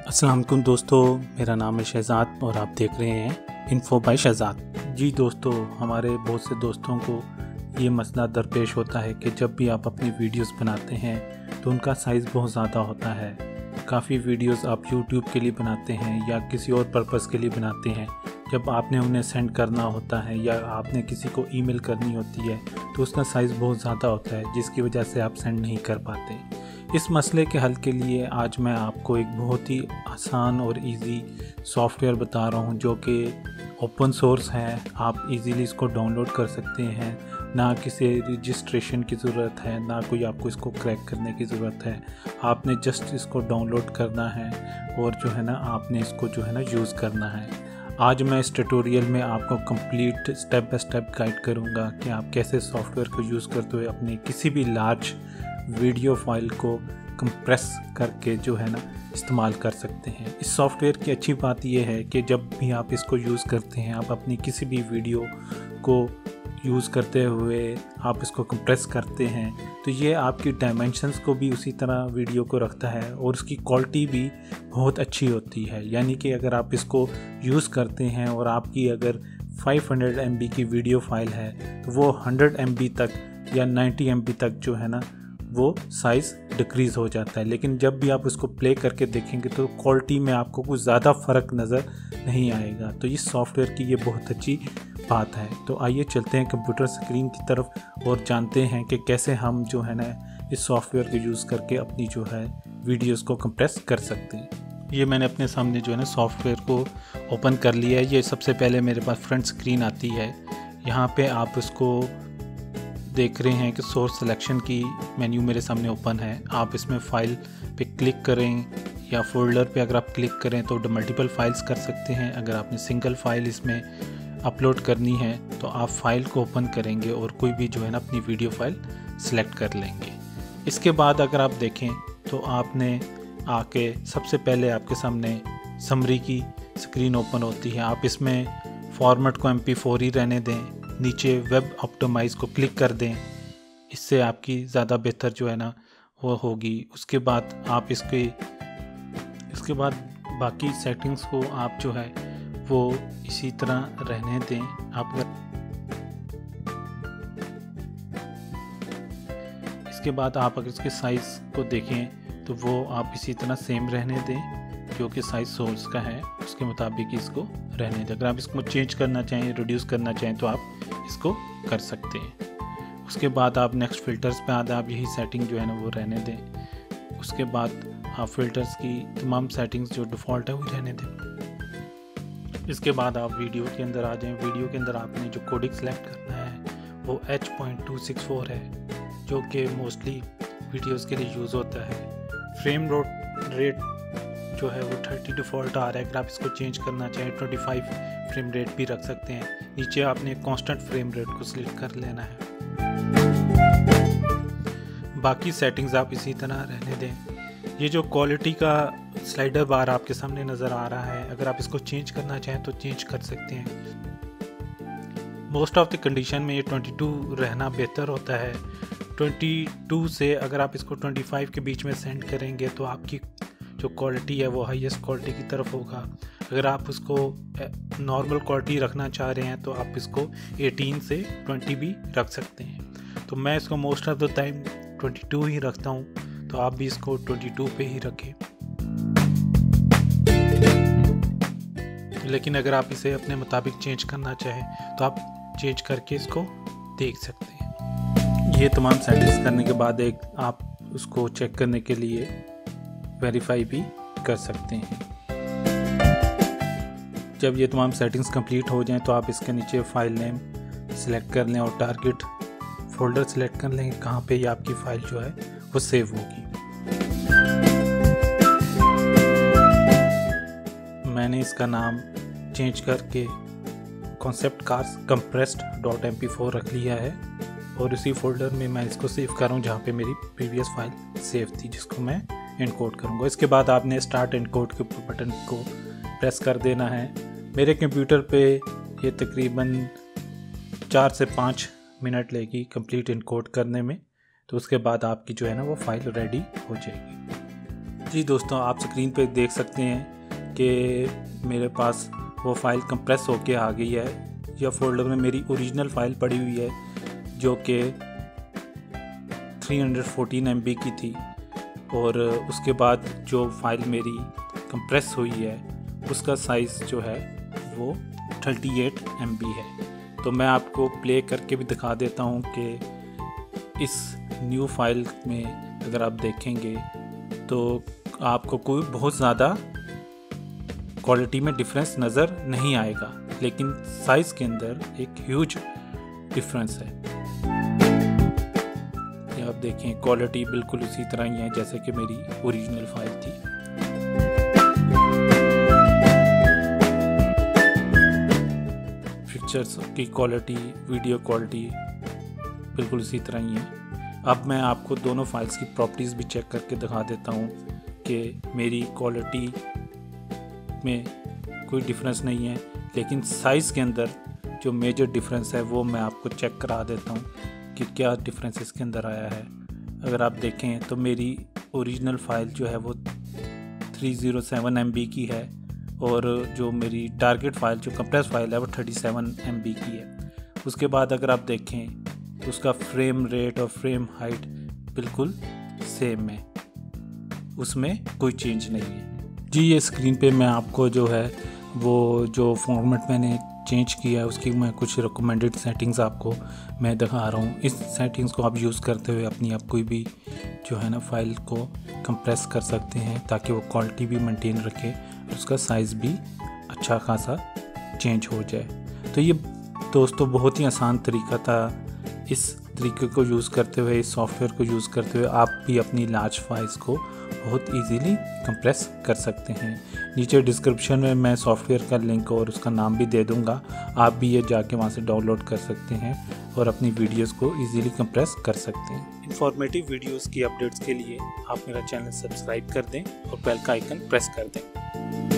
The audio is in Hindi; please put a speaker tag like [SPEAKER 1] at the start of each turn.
[SPEAKER 1] अस्सलाम वालेकुम दोस्तों, मेरा नाम है शहज़ाद और आप देख रहे हैं इन्फो बाय शहज़ाद। जी दोस्तों, हमारे बहुत से दोस्तों को ये मसला दरपेश होता है कि जब भी आप अपनी वीडियोस बनाते हैं तो उनका साइज़ बहुत ज़्यादा होता है। काफ़ी वीडियोस आप यूट्यूब के लिए बनाते हैं या किसी और पर्पज़ के लिए बनाते हैं। जब आपने उन्हें सेंड करना होता है या आपने किसी को ईमेल करनी होती है तो उसका साइज़ बहुत ज़्यादा होता है, जिसकी वजह से आप सेंड नहीं कर पाते। इस मसले के हल के लिए आज मैं आपको एक बहुत ही आसान और इजी सॉफ्टवेयर बता रहा हूं जो कि ओपन सोर्स है। आप इजीली इसको डाउनलोड कर सकते हैं, ना किसी रजिस्ट्रेशन की ज़रूरत है, ना कोई आपको इसको क्रैक करने की ज़रूरत है। आपने जस्ट इसको डाउनलोड करना है और जो है ना आपने इसको जो है ना यूज़ करना है। आज मैं इस ट्यूटोरियल में आपको complete step by step guide करूँगा कि आप कैसे सॉफ्टवेयर को यूज़ करते हुए अपनी किसी भी लार्ज वीडियो फाइल को कंप्रेस करके जो है ना इस्तेमाल कर सकते हैं। इस सॉफ्टवेयर की अच्छी बात यह है कि जब भी आप इसको यूज़ करते हैं, आप अपनी किसी भी वीडियो को यूज़ करते हुए आप इसको कंप्रेस करते हैं तो ये आपकी डायमेंशंस को भी उसी तरह वीडियो को रखता है और उसकी क्वालिटी भी बहुत अच्छी होती है। यानी कि अगर आप इसको यूज़ करते हैं और आपकी अगर 500 MB की वीडियो फाइल है तो वो 100 MB तक या 90 MB तक जो है ना वो साइज़ डिक्रीज़ हो जाता है। लेकिन जब भी आप उसको प्ले करके देखेंगे तो क्वालिटी में आपको कुछ ज़्यादा फ़र्क नज़र नहीं आएगा। तो इस सॉफ्टवेयर की ये बहुत अच्छी बात है। तो आइए चलते हैं कंप्यूटर स्क्रीन की तरफ और जानते हैं कि कैसे हम जो है ना इस सॉफ्टवेयर को यूज़ करके अपनी जो है वीडियोस को कंप्रेस कर सकते हैं। ये मैंने अपने सामने जो है ना सॉफ्टवेयर को ओपन कर लिया है। ये सबसे पहले मेरे पास फ्रंट स्क्रीन आती है। यहाँ पे आप उसको देख रहे हैं कि सोर्स सिलेक्शन की मेन्यू मेरे सामने ओपन है। आप इसमें फ़ाइल पे क्लिक करें या फोल्डर पे अगर आप क्लिक करें तो मल्टीपल फाइल्स कर सकते हैं। अगर आपने सिंगल फाइल इसमें अपलोड करनी है तो आप फाइल को ओपन करेंगे और कोई भी जो है ना अपनी वीडियो फाइल सिलेक्ट कर लेंगे। इसके बाद अगर आप देखें तो आपने आके सबसे पहले आपके सामने समरी की स्क्रीन ओपन होती है। आप इसमें फॉर्मेट को MP4 ही रहने दें, नीचे वेब ऑप्टिमाइज़ को क्लिक कर दें, इससे आपकी ज़्यादा बेहतर जो है ना वो होगी। उसके बाद आप इसके बाद बाकी सेटिंग्स को आप जो है वो इसी तरह रहने दें। आप इसके बाद आप अगर इसके साइज़ को देखें तो वो आप इसी तरह सेम रहने दें जो कि साइज़ सोर्स का है उसके मुताबिक इसको रहने दें। अगर आप इसको चेंज करना चाहें, रिड्यूस करना चाहें तो आप इसको कर सकते हैं। उसके बाद आप नेक्स्ट फ़िल्टर्स पे आते हैं, आप यही सेटिंग जो है ना वो रहने दें। उसके बाद आप फ़िल्टर्स की तमाम सेटिंग्स जो डिफ़ॉल्ट है वो रहने दें। इसके बाद आप वीडियो के अंदर आ जाएं। वीडियो के अंदर आपने जो कोडिक सेलेक्ट करना है वो H.264 है जो कि मोस्टली वीडियोज़ के लिए यूज़ होता है। फ्रेम रेट जो है वो 30 डिफ़ॉल्ट आ रहा है। अगर आप इसको चेंज करना चाहें 25 फ्रेम रेट भी रख सकते हैं। नीचे आपने कांस्टेंट फ्रेम रेट को सिलेक्ट कर लेना है। बाकी सेटिंग्स आप इसी तरह रहने दें। ये जो क्वालिटी का स्लाइडर बार आपके सामने नज़र आ रहा है, अगर आप इसको चेंज करना चाहें तो चेंज कर सकते हैं। मोस्ट ऑफ द कंडीशन में ये 22 रहना बेहतर होता है। 22 से अगर आप इसको 25 के बीच में सेंड करेंगे तो आपकी जो क्वालिटी है वो हाईएस्ट क्वालिटी की तरफ होगा। अगर आप उसको नॉर्मल क्वालिटी रखना चाह रहे हैं तो आप इसको 18 से 20 भी रख सकते हैं। तो मैं इसको मोस्ट ऑफ द टाइम 22 ही रखता हूँ, तो आप भी इसको 22 पे ही रखें। लेकिन अगर आप इसे अपने मुताबिक चेंज करना चाहें तो आप चेंज करके इसको देख सकते हैं। ये तमाम सेटिंग्स करने के बाद एक आप उसको चेक करने के लिए वेरीफाई भी कर सकते हैं। जब ये तमाम सेटिंग्स कंप्लीट हो जाएं तो आप इसके नीचे फाइल नेम सेलेक्ट कर लें और टारगेट फोल्डर सेलेक्ट कर लें कहाँ पे ये आपकी फ़ाइल जो है वो सेव होगी। मैंने इसका नाम चेंज करके कॉन्सेप्ट कार्स compressed.mp4 रख लिया है और उसी फोल्डर में मैं इसको सेव कर रहा हूँ जहाँ पे मेरी प्रीवियस फाइल सेव थी, जिसको मैं एनकोड करूँगा। इसके बाद आपने स्टार्ट एनकोड के बटन को प्रेस कर देना है। मेरे कंप्यूटर पे ये तकरीबन 4 से 5 मिनट लेगी कंप्लीट एनकोड करने में। तो उसके बाद आपकी जो है ना वो फाइल रेडी हो जाएगी। जी दोस्तों, आप स्क्रीन पे देख सकते हैं कि मेरे पास वो फ़ाइल कंप्रेस होके आ गई है। यह फोल्डर में मेरी ओरिजिनल फ़ाइल पड़ी हुई है जो कि 314 MB की थी, और उसके बाद जो फ़ाइल मेरी कंप्रेस हुई है उसका साइज़ जो है वो 38 MB है। तो मैं आपको प्ले करके भी दिखा देता हूँ कि इस न्यू फाइल में अगर आप देखेंगे तो आपको कोई बहुत ज़्यादा क्वालिटी में डिफरेंस नज़र नहीं आएगा, लेकिन साइज़ के अंदर एक ह्यूज डिफरेंस है। ये आप देखें, क्वालिटी बिल्कुल उसी तरह ही है जैसे कि मेरी ओरिजिनल फाइल थी। पिक्चर्स की क्वालिटी, वीडियो क्वालिटी बिल्कुल उसी तरह ही है। अब मैं आपको दोनों फाइल्स की प्रॉपर्टीज़ भी चेक करके दिखा देता हूँ कि मेरी क्वालिटी में कोई डिफरेंस नहीं है, लेकिन साइज़ के अंदर जो मेजर डिफरेंस है वो मैं आपको चेक करा देता हूँ कि क्या डिफरेंस इसके अंदर आया है। अगर आप देखें तो मेरी ओरिजिनल फ़ाइल जो है वो 307 MB की है, और जो मेरी टारगेट फ़ाइल जो कंप्रेस फाइल है वो 37 MB की है। उसके बाद अगर आप देखें तो उसका फ्रेम रेट और फ्रेम हाइट बिल्कुल सेम है, उसमें कोई चेंज नहीं है। जी, ये स्क्रीन पे मैं आपको जो है वो जो फॉर्मेट मैंने चेंज किया है उसकी मैं कुछ रिकमेंडेड सेटिंग्स आपको मैं दिखा रहा हूँ। इस सेटिंग्स को आप यूज़ करते हुए अपनी आप कोई भी जो है ना फाइल को कंप्रेस कर सकते हैं ताकि वो क्वालिटी भी मेंटेन रखे और उसका साइज़ भी अच्छा खासा चेंज हो जाए। तो ये दोस्तों बहुत ही आसान तरीका था। इस तरीके को यूज़ करते हुए, इस सॉफ्टवेयर को यूज़ करते हुए आप भी अपनी लार्ज फाइल्स को बहुत इजीली कंप्रेस कर सकते हैं। नीचे डिस्क्रिप्शन में मैं सॉफ्टवेयर का लिंक और उसका नाम भी दे दूंगा, आप भी ये जाके वहाँ से डाउनलोड कर सकते हैं और अपनी वीडियोस को इजीली कंप्रेस कर सकते हैं। इन्फॉर्मेटिव वीडियोस की अपडेट्स के लिए आप मेरा चैनल सब्सक्राइब कर दें और बेल का आइकन प्रेस कर दें।